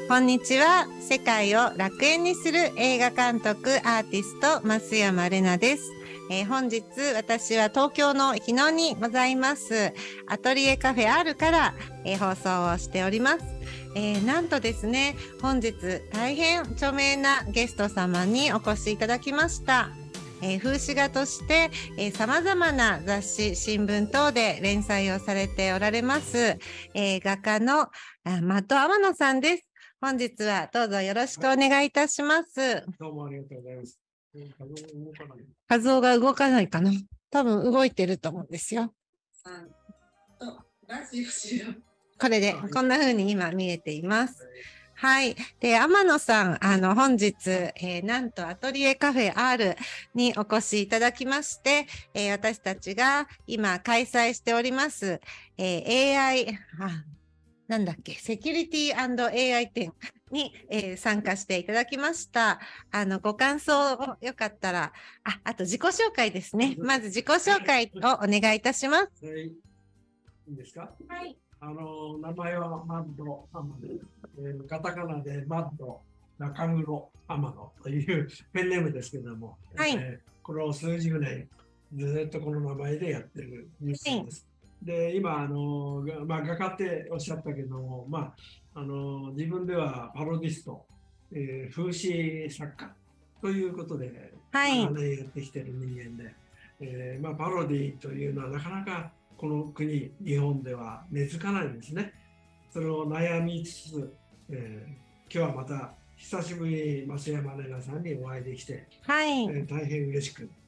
こんにちは。世界を楽園にする映画監督アーティスト増山玲奈です。本日私は東京の日野にございますアトリエカフェ R から、放送をしております。なんとですね、本日大変著名なゲスト様にお越しいただきました。風刺画として様々な雑誌、新聞等で連載をされておられます、画家のマット天野さんです。本日はどうぞよろしくお願いいたします。 どうもありがとうございます。 画像が動かないかな。多分動いてると思うんですよ。これでこんな風に今見えています。はい。で、天野さん、本日、なんとアトリエカフェ R にお越しいただきまして、私たちが今開催しております、AI、なんだっけ、セキュリティ&AI 展に、参加していただきました。ご感想をよかったら、あと自己紹介ですね。まず自己紹介をお願いいたします。 はい。いいですか？ はい。 名前はマッド天野、カタカナでマッド中黒天野というペンネームですけども、 はい。 これを数十年ずっとこの名前でやってるニュースです。で、今画家っておっしゃったけども、自分ではパロディスト、風刺作家ということで、 はい、 長年やってきてる人間で、パロディというのはなかなかこの国、日本では根付かないんですね。それを悩みつつ、今日はまた久しぶりに増山玲奈さんにお会いできて、 はい、 大変嬉しく、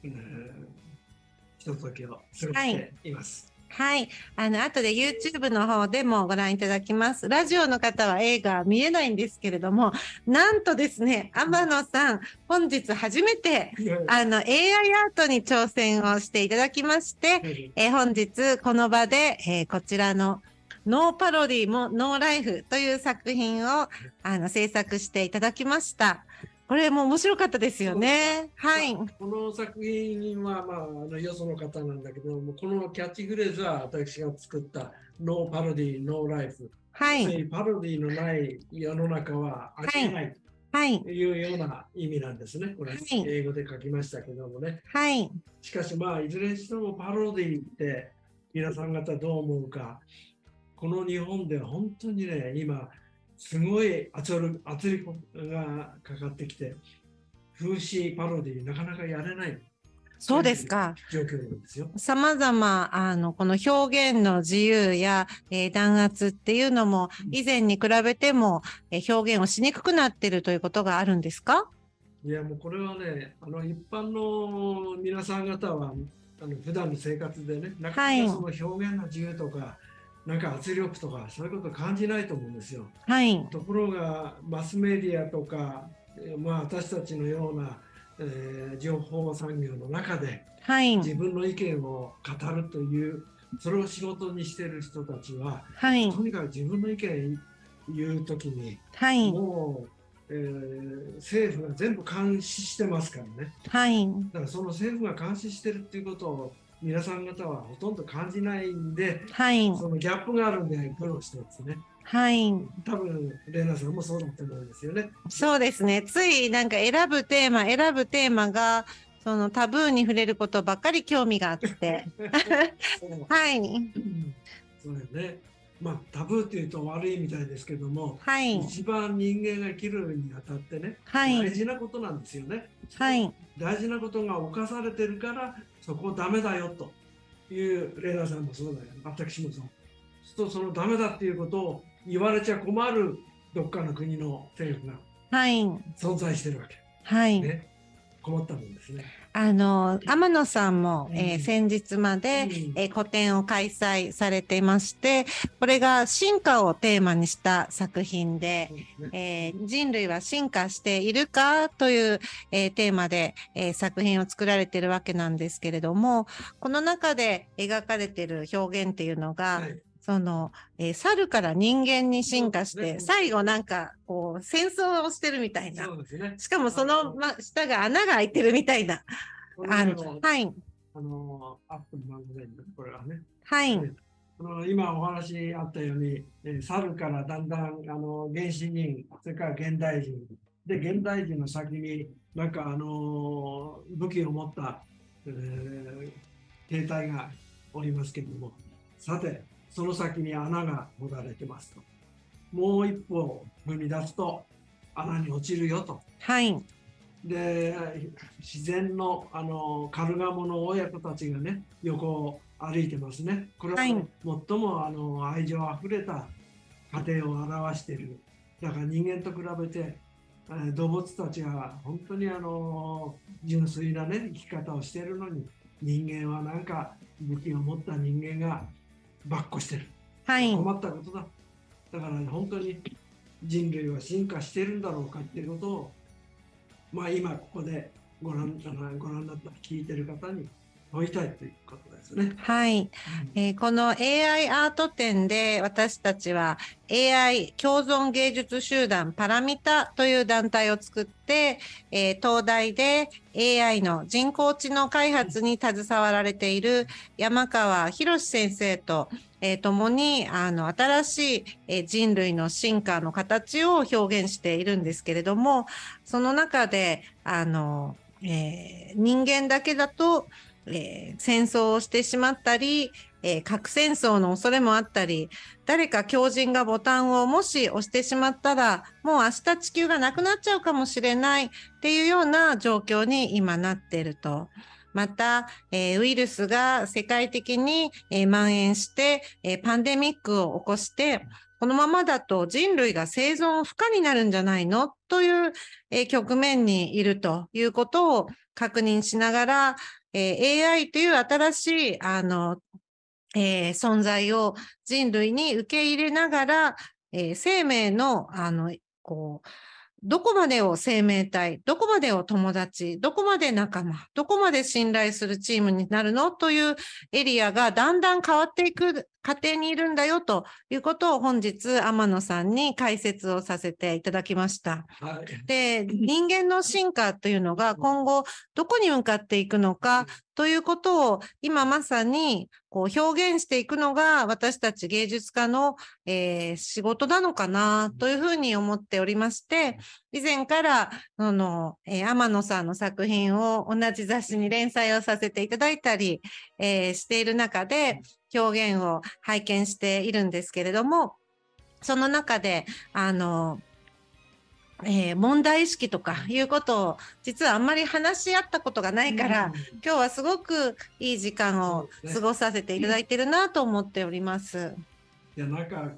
ひとときを過ごしています。 はい。後で YouTube の方でもご覧いただきます。ラジオの方は映画見えないんですけれども、なんとですね、天野さん、本日初めて、AI アートに挑戦をしていただきまして、本日この場で、こちらのノーパロディもノーライフという作品を制作していただきました。これも面白かったですよね。はい。 この作品は、よその方なんだけども、このキャッチフレーズは私が作ったノーパロディ、ノーライフ。はい。パロディのない世の中はありえない。はい。というような意味なんですね。これ、はい、英語で書きましたけどもね。はい。しかし、いずれにしてもパロディって皆さん方どう思うか。この日本では本当にね、今、すごい圧力がかかってきて、風刺パロディなかなかやれない。 そうですか。 状況なんですよ。 様々、この表現の自由や、弾圧っていうのも、以前に比べても、表現をしにくくなっているということがあるんですか？ いや、もうこれはね、一般の皆さん方は、普段の生活でね、なかなかその表現の自由とか、なんか圧力とかそういうことを感じないと思うんですよ。はい、ところがマスメディアとか、私たちのような、情報産業の中で、はい、自分の意見を語るというそれを仕事にしている人たちは、はい、とにかく自分の意見言うときに、はい、もう、政府が全部監視してますからね。はい、だからその政府が監視してるっていうことを皆さん方はほとんど感じないんで、はい、そのギャップがあるんで苦労してますね。はい。多分、玲奈さんもそうだと思うんですよね。そうですね。ついなんか選ぶテーマが、そのタブーに触れることばっかり興味があって。はい。そうよね。タブーっていうと悪いみたいですけども、はい、一番人間が生きるにあたってね、はい、大事なことなんですよね。はい、大事なことが犯されてるから、そこダメだよという玲奈さんもそうだよ。私もそう。そのダメだっていうことを言われちゃ困るどっかの国の政府が存在してるわけ。はい。ね、困ったもんですね。 天野さんも、先日まで、個展を開催されていまして、これが進化をテーマにした作品で、人類は進化しているかという、テーマで、作品を作られているわけなんですけれども、この中で描かれている表現っていうのが、その、猿から人間に進化して、最後なんか、こう、戦争をしてるみたいな。しかもその、下が穴が開いてるみたいな。はい。 アップの漫画で、これはね。 はい。 今お話あったように、猿からだんだん原始人、それから現代人で、現代人の先になんか武器を持った、兵隊がおりますけれども、さてその先に穴が掘られてますと、もう一歩踏み出すと穴に落ちるよと。 はい。 で、自然のカルガモの親子たちがね、横を歩いてますね。これは、ね、最も愛情あふれた家庭を表している。だから人間と比べて動物たちは本当に純粋なね生き方をしているのに、人間はなんか武器を持った人間がばっこしてる。 はい、 困ったことだ。だから本当に人類は進化しているんだろうかっていうことを、まあ今ここでご覧になった聞いてる方に問いたいということですね。 はい、この AI アート展で私たちは AI 共存芸術集団パラミタという団体を作って、東大で AI の人工知能開発に携わられている山川博先生と共に新しい人類の進化の形を表現しているんですけれども、その中で人間だけだと戦争をしてしまったり、核戦争の恐れもあったり、誰か強人がボタンをもし押してしまったら、もう明日地球がなくなっちゃうかもしれないっていうような状況に今なっていると。また、ウイルスが世界的に蔓延して、パンデミックを起こして、このままだと人類が生存不可になるんじゃないのという局面にいるということを確認しながら、AI という新しい存在を人類に受け入れながら、生命のどこまでを生命体、どこまでを友達、どこまで仲間、どこまで信頼するチームになるのというエリアがだんだん変わっていく過程にいるんだよということを本日天野さんに解説をさせていただきました。はい、で、人間の進化というのが今後どこに向かっていくのかということを今まさに表現していくのが私たち芸術家の、仕事なのかなというふうに思っておりまして、以前から天野さんの作品を同じ雑誌に連載をさせていただいたり、している中で表現を拝見しているんですけれども、その中で問題意識とかいうことを実はあんまり話し合ったことがないから、今日はすごくいい時間を過ごさせていただいているなと思っております。 いや、なんか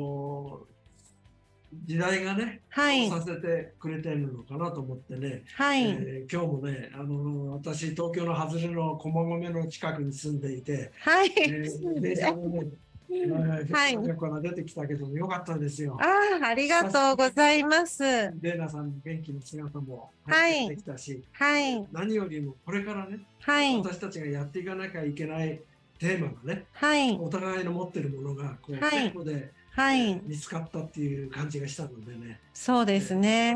時代がね、はい、させてくれてるのかなと思ってね、はい、今日もね私東京の外れの駒込の近くに住んでいて、はい、電車もねはい、から出てきたけどもよかったですよ。 ありがとうございます。 レーナさんの元気な姿も入ってきたし、はい、何よりもこれからね、はい、私たちがやっていかなきゃいけないテーマがね、はい、お互いの持ってるものがここで、はい、見つかったっていう感じがしたのでね。 そうですね。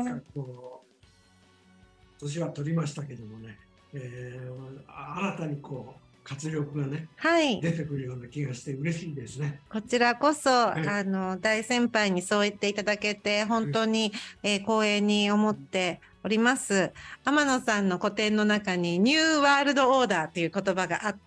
年は取りましたけどもね、新たに活力がね、はい、出てくるような気がして嬉しいですね。 こちらこそ、大先輩にそう言っていただけて本当に、光栄に思っております。天野さんの個展の中にニューワールドオーダーという言葉があって、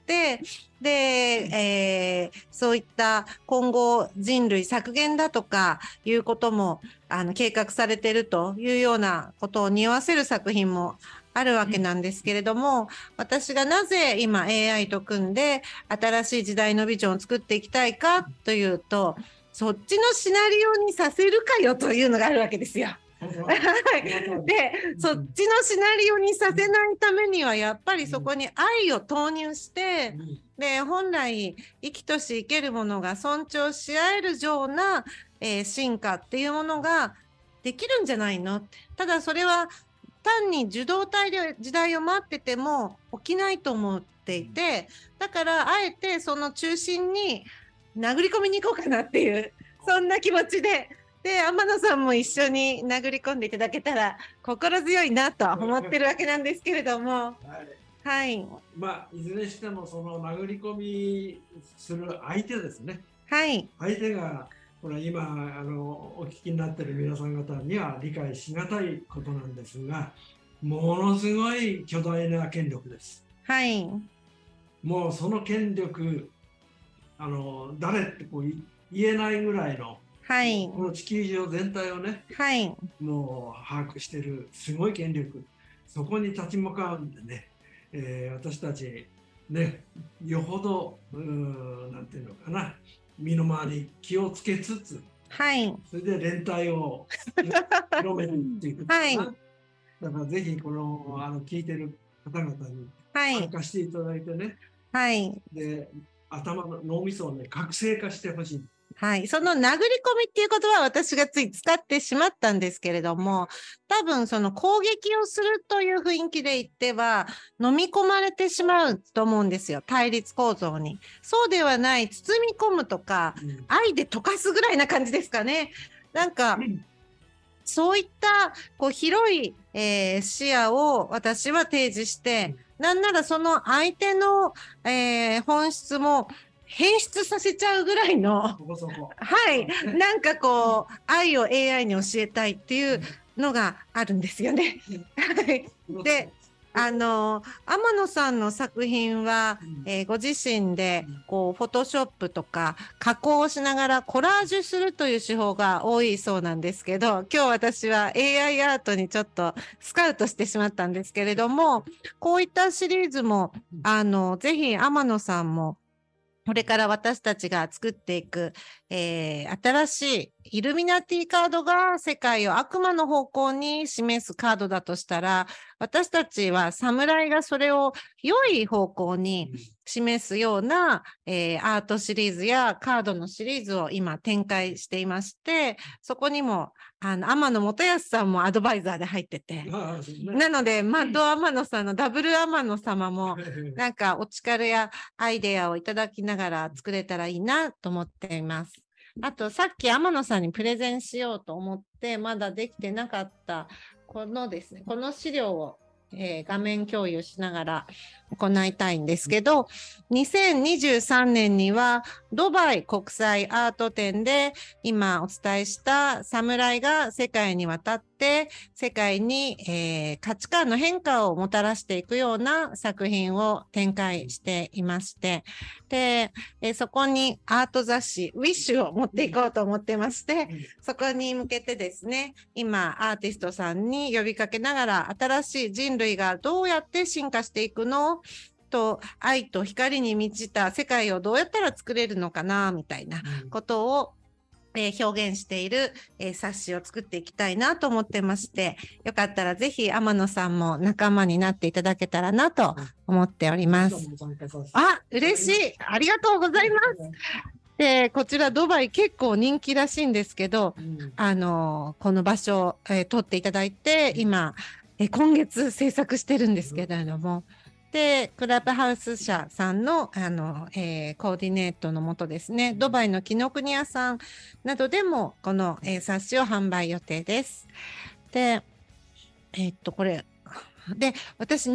で、そういった今後人類削減だとかいうことも計画されているというようなことを匂わせる作品もあるわけなんですけれども、私がなぜ今 AI と組んで新しい時代のビジョンを作っていきたいかというと、そっちのシナリオにさせるかよというのがあるわけですよ。で、そっちのシナリオにさせないためにはやっぱりそこに愛を投入して、で本来生きとし生けるものが尊重し合えるような、進化っていうものができるんじゃないのって。ただそれは単に受動体で時代を待ってても起きないと思っていて、だからあえてその中心に殴り込みに行こうかなっていうそんな気持ちで、天野さんも一緒に殴り込んでいただけたら心強いなとは思ってるわけなんですけれども、 はい。 いずれにしてもその殴り込みする相手ですね。 はい。 相手がこれ今お聞きになっている皆さん方には理解しがたいことなんですが、ものすごい巨大な権力です。 はい。 もうその権力、誰って言えないぐらいの、 はい。 この地球上全体をね、 はい。 もう把握しているすごい権力、そこに立ち向かうんでね、私たちね、よほどなんていうのかな、身の回り気をつけつつ、 はい。 それで連帯を広めるっていうことかな。はい、だからぜひこの聞いてる方々に参加していただいてね、 はい。 で頭の脳みそをね覚醒化してほしい。 はい。その殴り込みっていう言葉は私がつい使ってしまったんですけれども、多分その攻撃をするという雰囲気で言っては、飲み込まれてしまうと思うんですよ。対立構造に。そうではない、包み込むとか、愛で溶かすぐらいな感じですかね。なんか、そういった広い、視野を私は提示して、なんならその相手の、本質も変質させちゃうぐらいの、はい、なんか愛を AI に教えたいっていうのがあるんですよね。で、天野さんの作品は、ご自身でフォトショップとか加工をしながらコラージュするという手法が多いそうなんですけど、今日私は AI アートにちょっとスカウトしてしまったんですけれども、こういったシリーズもぜひ天野さんもこれから私たちが作っていく、新しいイルミナティカードが世界を悪魔の方向に示すカードだとしたら、私たちは侍がそれを良い方向に示すような、アートシリーズやカードのシリーズを今展開していまして、そこにも天野元康さんもアドバイザーで入ってて、なのでマッド天野さんのダブル天野様もなんかお力やアイデアをいただきながら作れたらいいなと思っています。あとさっき天野さんにプレゼンしようと思ってまだできてなかったこのですね、この資料を画面共有しながら行いたいんですけど、2023年にはドバイ国際アート展で今お伝えした侍が世界に渡って世界に、価値観の変化をもたらしていくような作品を展開していまして、で、そこにアート雑誌ウィッシュを持っていこうと思ってまして、そこに向けてですね、今アーティストさんに呼びかけながら新しい人類がどうやって進化していくのと愛と光に満ちた世界をどうやったら作れるのかなみたいなことを、表現している、冊子を作っていきたいなと思ってまして、よかったらぜひ天野さんも仲間になっていただけたらなと思っております。あ、嬉しい。ありがとうございます。で、こちらドバイ結構人気らしいんですけど、この場所を、取っていただいて、今、今月制作してるんですけれども、で、クラブハウス社さんの、コーディネートのもとですね、ドバイの紀ノ国屋さんなどでも、この、冊子を販売予定です。で、これ、で、私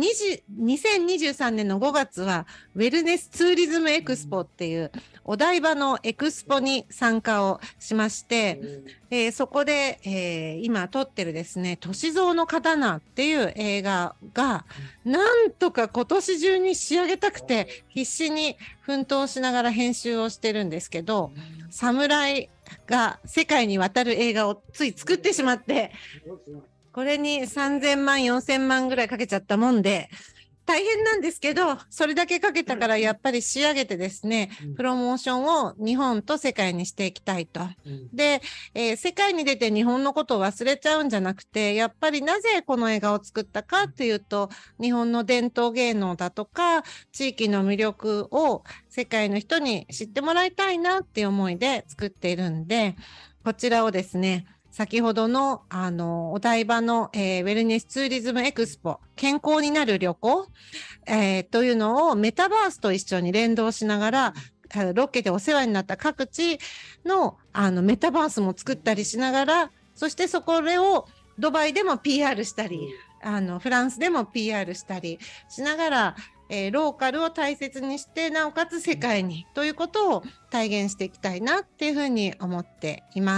2023年の5月はウェルネスツーリズムエクスポっていうお台場のエクスポに参加をしまして、そこで、今撮ってるですね、歳三の刀っていう映画がなんとか今年中に仕上げたくて必死に奮闘しながら編集をしてるんですけど、侍が世界に渡る映画をつい作ってしまって、これに3000万、4000万ぐらいかけちゃったもんで、大変なんですけど、それだけかけたからやっぱり仕上げてですね、プロモーションを日本と世界にしていきたいと。で、世界に出て日本のことを忘れちゃうんじゃなくて、やっぱりなぜこの映画を作ったかっていうと、日本の伝統芸能だとか、地域の魅力を世界の人に知ってもらいたいなっていう思いで作っているんで、こちらをですね、先ほどの、お台場の、ウェルネスツーリズムエクスポ、健康になる旅行、というのをメタバースと一緒に連動しながら、ロケでお世話になった各地の、メタバースも作ったりしながら、そしてそこをドバイでも PR したり、 フランスでも PR したりしながら、ローカルを大切にしてなおかつ世界にということを体現していきたいなっていうふうに思っています。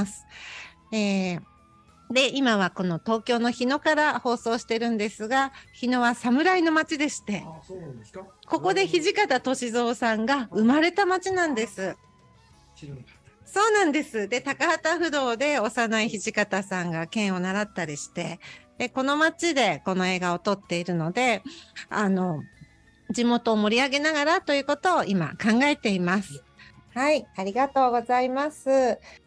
で今はこの東京の日野から放送してるんですが、日野は侍の町でして、 そうなんですか。 ここで土方歳三さんが生まれた町なんです。そうなんです。で高幡不動で幼い土方さんが剣を習ったりして、でこの町でこの映画を撮っているので、地元を盛り上げながらということを今考えています。はい、ありがとうございます。